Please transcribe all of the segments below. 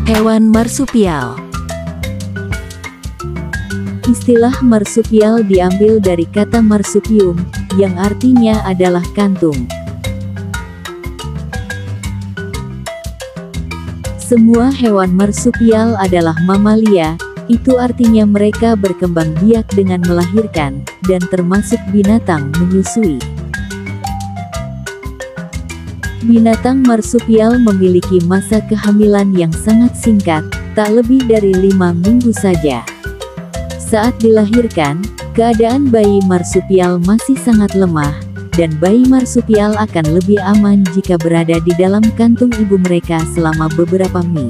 Hewan marsupial. Istilah marsupial diambil dari kata marsupium, yang artinya adalah kantung. Semua hewan marsupial adalah mamalia, itu artinya mereka berkembang biak dengan melahirkan, dan termasuk binatang menyusui. Binatang marsupial memiliki masa kehamilan yang sangat singkat, tak lebih dari 5 minggu saja. Saat dilahirkan, keadaan bayi marsupial masih sangat lemah, dan bayi marsupial akan lebih aman jika berada di dalam kantung ibu mereka selama beberapa minggu.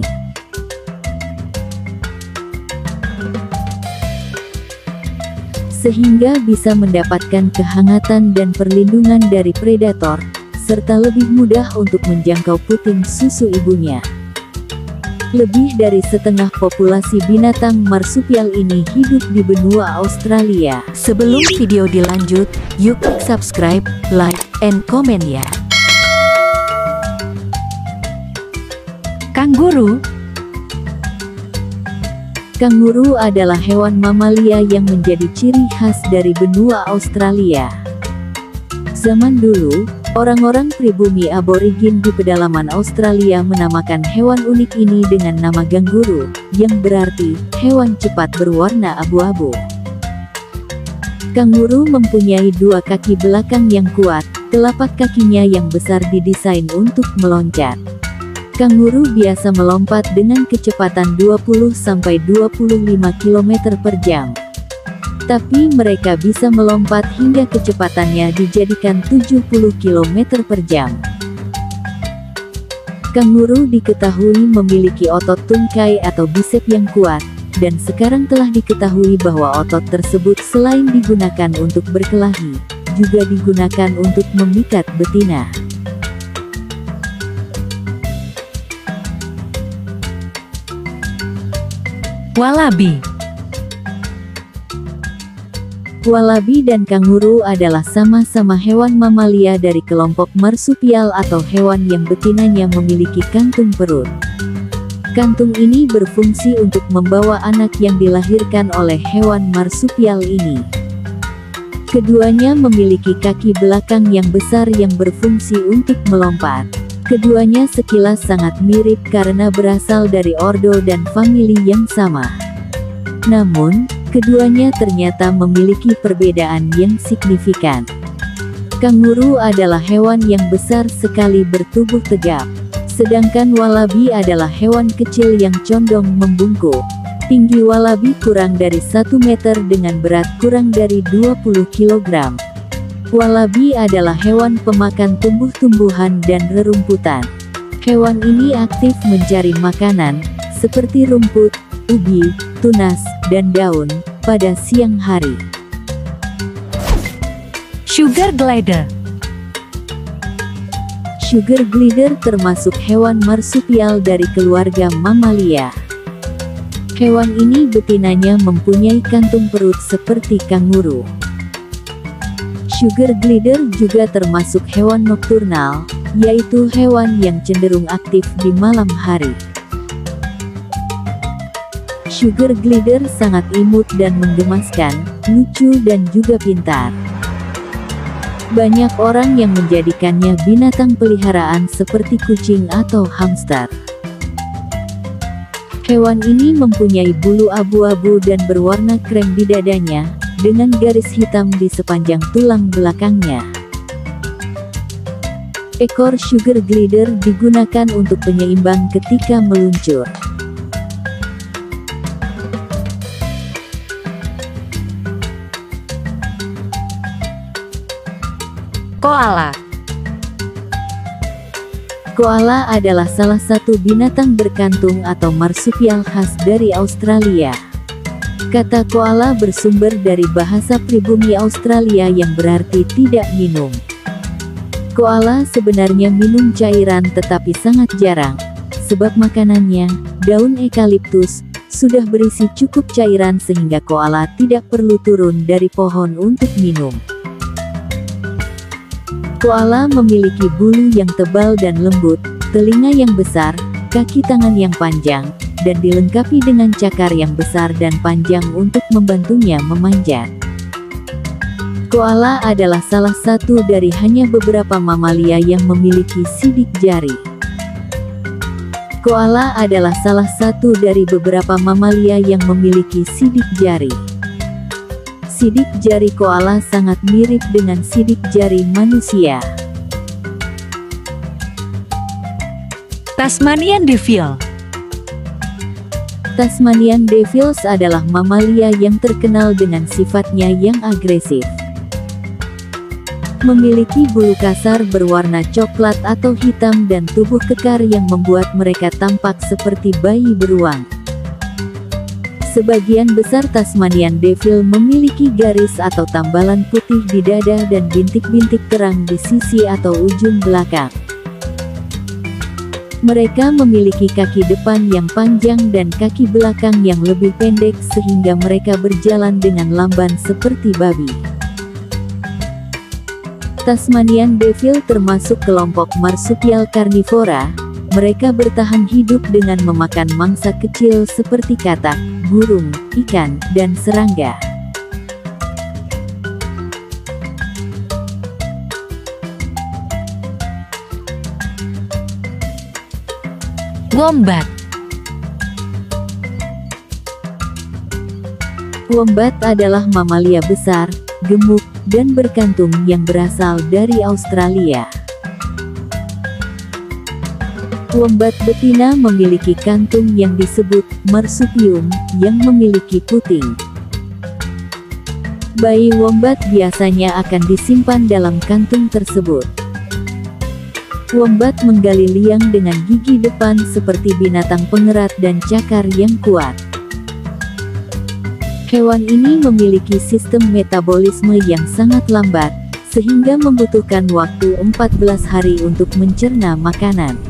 Sehingga bisa mendapatkan kehangatan dan perlindungan dari predator, serta lebih mudah untuk menjangkau puting susu ibunya. Lebih dari setengah populasi binatang marsupial ini hidup di benua Australia. Sebelum video dilanjut, yuk klik subscribe, like, and comment ya. Kanguru. Kanguru adalah hewan mamalia yang menjadi ciri khas dari benua Australia. Zaman dulu, orang-orang pribumi aborigin di pedalaman Australia menamakan hewan unik ini dengan nama ganguru, yang berarti hewan cepat berwarna abu-abu. Kanguru mempunyai 2 kaki belakang yang kuat, telapak kakinya yang besar didesain untuk meloncat. Kanguru biasa melompat dengan kecepatan 20–25 km per jam. Tapi mereka bisa melompat hingga kecepatannya dijadikan 70 km per jam. Kanguru diketahui memiliki otot tungkai atau bisep yang kuat, dan sekarang telah diketahui bahwa otot tersebut selain digunakan untuk berkelahi, juga digunakan untuk memikat betina. Walabi. Walabi dan kanguru adalah sama-sama hewan mamalia dari kelompok marsupial atau hewan yang betinanya memiliki kantung perut. Kantung ini berfungsi untuk membawa anak yang dilahirkan oleh hewan marsupial ini. Keduanya memiliki kaki belakang yang besar yang berfungsi untuk melompat. Keduanya sekilas sangat mirip karena berasal dari ordo dan famili yang sama. Namun, keduanya ternyata memiliki perbedaan yang signifikan. Kanguru adalah hewan yang besar sekali bertubuh tegap, sedangkan walabi adalah hewan kecil yang condong membungkuk. Tinggi walabi kurang dari 1 meter dengan berat kurang dari 20 kg. Walabi adalah hewan pemakan tumbuh-tumbuhan dan rerumputan. Hewan ini aktif mencari makanan, seperti rumput, ubi, tunas, dan daun, pada siang hari. Sugar glider. Sugar glider termasuk hewan marsupial dari keluarga mamalia. Hewan ini betinanya mempunyai kantung perut seperti kanguru. Sugar glider juga termasuk hewan nokturnal, yaitu hewan yang cenderung aktif di malam hari. Sugar glider sangat imut dan menggemaskan, lucu dan juga pintar. Banyak orang yang menjadikannya binatang peliharaan seperti kucing atau hamster. Hewan ini mempunyai bulu abu-abu dan berwarna krem di dadanya, dengan garis hitam di sepanjang tulang belakangnya. Ekor sugar glider digunakan untuk penyeimbang ketika meluncur. Koala. Koala adalah salah satu binatang berkantung atau marsupial khas dari Australia. Kata koala bersumber dari bahasa pribumi Australia yang berarti tidak minum. Koala sebenarnya minum cairan tetapi sangat jarang, sebab makanannya, daun eukaliptus, sudah berisi cukup cairan sehingga koala tidak perlu turun dari pohon untuk minum. Koala memiliki bulu yang tebal dan lembut, telinga yang besar, kaki tangan yang panjang, dan dilengkapi dengan cakar yang besar dan panjang untuk membantunya memanjat. Koala adalah salah satu dari hanya beberapa mamalia yang memiliki sidik jari. Koala adalah salah satu dari beberapa mamalia yang memiliki sidik jari. Sidik jari koala sangat mirip dengan sidik jari manusia. Tasmanian Devil. Tasmanian Devils adalah mamalia yang terkenal dengan sifatnya yang agresif. Memiliki bulu kasar berwarna coklat atau hitam dan tubuh kekar yang membuat mereka tampak seperti bayi beruang. Sebagian besar Tasmanian Devil memiliki garis atau tambalan putih di dada dan bintik-bintik terang di sisi atau ujung belakang. Mereka memiliki kaki depan yang panjang dan kaki belakang yang lebih pendek sehingga mereka berjalan dengan lamban seperti babi. Tasmanian Devil termasuk kelompok marsupial karnivora. Mereka bertahan hidup dengan memakan mangsa kecil seperti katak, burung, ikan, dan serangga. Wombat. Wombat adalah mamalia besar, gemuk, dan berkantung yang berasal dari Australia. Wombat betina memiliki kantung yang disebut marsupium, yang memiliki puting. Bayi wombat biasanya akan disimpan dalam kantung tersebut. Wombat menggali liang dengan gigi depan seperti binatang pengerat dan cakar yang kuat. Hewan ini memiliki sistem metabolisme yang sangat lambat, sehingga membutuhkan waktu 14 hari untuk mencerna makanan.